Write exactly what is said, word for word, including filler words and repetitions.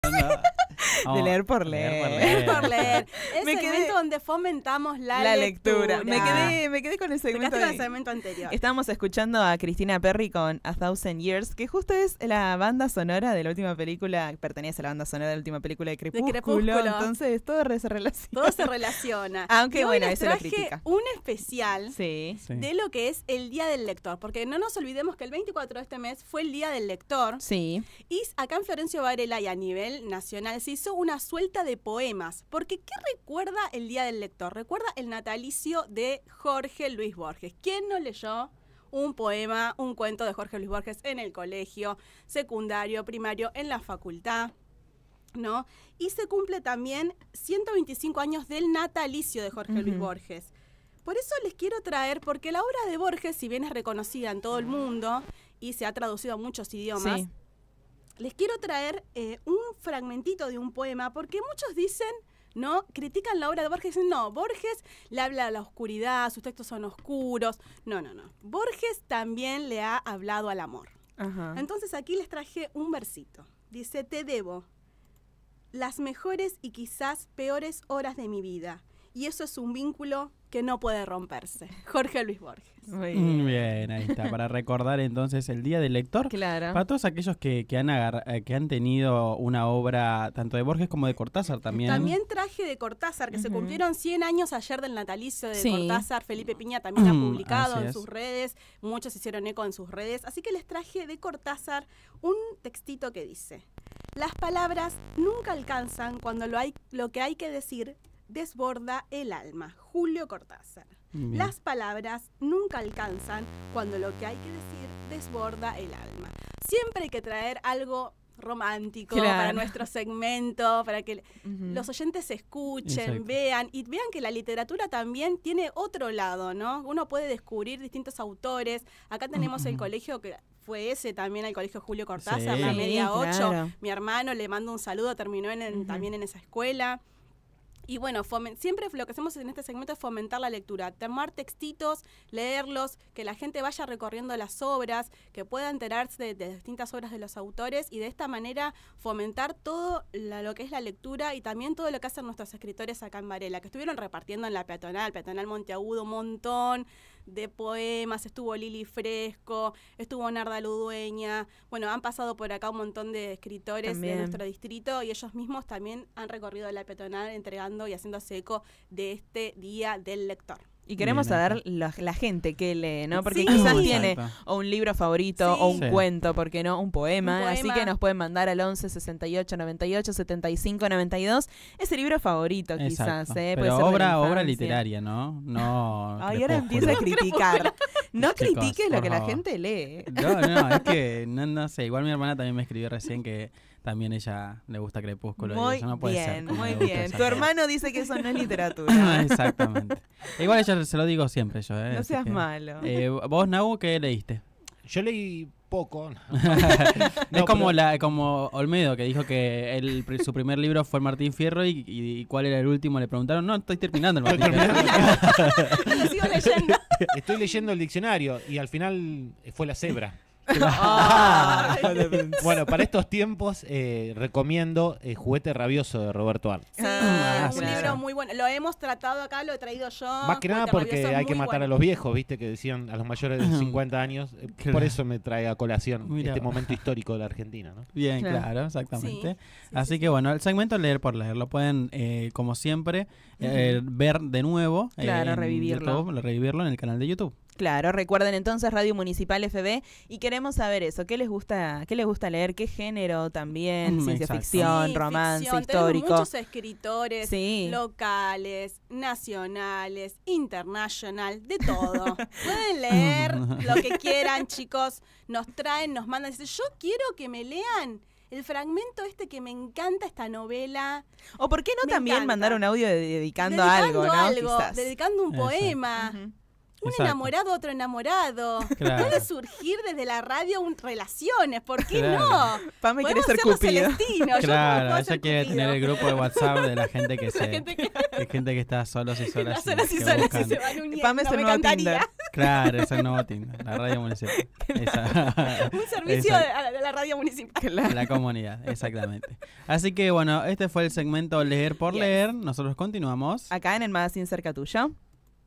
No. De leer por leer. Leer por leer. Es Me el quedé- segmento donde fomentamos la, La lectura. lectura. Me quedé, me quedé con el Te segmento. quedaste con el de- segmento anterior. Estábamos escuchando a Cristina Perry con A Thousand Years, que justo es la banda sonora de la última película, pertenece a la banda sonora de la última película de Crepúsculo. Crepúsculo. Entonces todo re- se relaciona. Todo se relaciona. Aunque, Y hoy bueno, les eso lo traje critica. un especial Sí. Sí. de lo que es el Día del Lector, porque no nos olvidemos que el veinticuatro de este mes fue el Día del Lector. Sí. Y acá en Florencio Varela y a nivel nacional se hizo una suelta de poemas. Porque ¿qué recuerda el Día del Lector? Recuerda el natalicio de Jorge Luis Borges. ¿Quién no leyó un poema, un cuento de Jorge Luis Borges en el colegio, secundario, primario, en la facultad? ¿No? Y se cumple también ciento veinticinco años del natalicio de Jorge Luis Ujú. Borges. Por eso les quiero traer, porque la obra de Borges, si bien es reconocida en todo el mundo y se ha traducido a muchos idiomas, Sí. les quiero traer eh, un fragmentito de un poema, porque muchos dicen, ¿no? Critican la obra de Borges, dicen, no, Borges le habla a la oscuridad, sus textos son oscuros. No, no, no. Borges también le ha hablado al amor. Ajá. Entonces aquí les traje un versito. Dice, te debo las mejores y quizás peores horas de mi vida. Y eso es un vínculo que no puede romperse. Jorge Luis Borges. Muy Mm, bien. Bien, ahí está. Para recordar entonces el Día del Lector. Claro. Para todos aquellos que, que, han agar- eh, que han tenido una obra tanto de Borges como de Cortázar también. También traje de Cortázar, que se Ujú. cumplieron cien años ayer del natalicio de Sí. Cortázar. Felipe Piña también ha publicado Así en es. sus redes, muchos hicieron eco en sus redes. Así que les traje de Cortázar un textito que dice: las palabras nunca alcanzan cuando lo, hay, lo que hay que decir desborda el alma. Julio Cortázar. Bien. Las palabras nunca alcanzan cuando lo que hay que decir desborda el alma. Siempre hay que traer algo romántico Claro. para nuestro segmento, para que Ujú. los oyentes escuchen, Exacto. vean y vean que la literatura también tiene otro lado, ¿no? Uno puede descubrir distintos autores. Acá tenemos el Ujú. colegio que fue ese también, el colegio Julio Cortázar, Sí. la Sí, media ocho. claro. Mi hermano, le mando un saludo, terminó en, en- Ujú. también en esa escuela. Y bueno, fomen- siempre lo que hacemos en este segmento es fomentar la lectura, tomar textitos, leerlos, que la gente vaya recorriendo las obras, que pueda enterarse de, de distintas obras de los autores y de esta manera fomentar todo la- lo que es la lectura y también todo lo que hacen nuestros escritores acá en Varela, que estuvieron repartiendo en la peatonal, peatonal Monteagudo, un montón de poemas, estuvo Lili Fresco, estuvo Narda Ludueña, bueno, han pasado por acá un montón de escritores También. de nuestro distrito y ellos mismos también han recorrido la peatonal entregando y haciéndose eco de este Día del Lector. Y queremos Bien, saber la, la gente que lee, ¿no? Porque Sí. quizás Uy. tiene Exacto. o un libro favorito Sí. o un Sí. cuento, ¿por qué no? Un poema. Un poema. Así que nos pueden mandar al once sesenta y ocho noventa y ocho setenta y cinco noventa y dos ese libro favorito quizás, Exacto. ¿eh? Puede Pero ser de la obra, obra infancia. literaria, ¿no? No. Ay, ahora Crepúsculo. empieza a criticar. No Chicos, critiques lo por que la favor. gente lee. No, no, es que no, no sé. Igual mi hermana también me escribió recién que también ella le gusta Crepúsculo. y Muy eso no puede ser bien, que no muy le guste bien. esa Tu cosa. hermano dice que eso no es literatura. Exactamente. Igual ella se lo digo siempre yo, ¿eh? No Así seas que, malo. eh, vos, Nau, ¿qué leíste? Yo leí poco. es No, como pero- la como Olmedo, que dijo que el, pri- su primer libro fue el Martín Fierro y, y, y cuál era el último. Le preguntaron, no, estoy terminando el Martín Fierro. Lo sigo leyendo. Estoy leyendo el diccionario y al final fue la cebra. Ay. Bueno, para estos tiempos eh, recomiendo eh, Juguete Rabioso de Roberto Arlt. Sí, Ah, un claro. libro muy bueno. Lo hemos tratado acá, lo he traído yo. Más que nada Juguete porque Rabioso es hay que muy matar bueno. a los viejos, ¿viste? Que decían a los mayores de cincuenta años. Eh, Claro. Por eso me trae a colación Mira. este momento histórico de la Argentina, ¿no? Bien, Claro. claro, exactamente. Sí, sí, Así sí, que sí. bueno, el segmento Leer por Leer lo pueden, eh, como siempre, eh, ver de nuevo. eh, Claro, en revivirlo. YouTube, revivirlo en el canal de YouTube. Claro, recuerden entonces Radio Municipal F B y queremos saber eso, ¿qué les gusta, qué les gusta leer? ¿Qué género también? Mm, Ciencia exacto. ficción, Sí, romance, ficción. Tenemos histórico. muchos escritores Sí. locales, nacionales, internacional, de todo. Pueden leer lo que quieran, chicos. Nos traen, nos mandan. Dicen, yo quiero que me lean el fragmento este que me encanta esta novela. O por qué no Me también encanta. mandar un audio de- dedicando, Dedicando algo, ¿no? algo, Quizás. dedicando un Exacto. poema. Ujú. Un Exacto. enamorado, otro enamorado. Claro. Puede surgir desde la radio un, relaciones, ¿por qué Claro. no? Pame quiere Podemos ser ser los Cupido. Celestinos, yo Claro, puedo ella ser quiere Cupido. tener el grupo de WhatsApp de la gente que se, gente que- de gente que está solos y solas. Las solas y que solas y buscan. se van uniendo. Pame es el me nuevo encantaría. Tinder. Claro, esa es Novotin, la radio municipal. Esa. Un servicio Exacto. de, a la- de la radio municipal. Claro. La comunidad, exactamente. Así que bueno, este fue el segmento Leer por Yes. Leer. Nosotros continuamos. Acá en el magazine cerca tuyo.